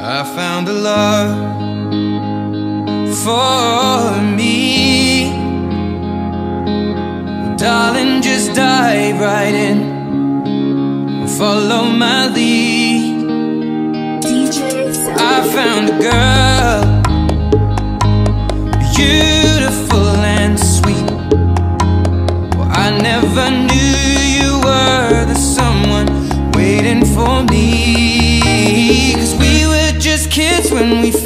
I found a love for me. Well, darling, just dive right in and follow my lead. I found a girl, beautiful and sweet. Well, I never knew you were the someone waiting for me. 'Cause we were just kids when we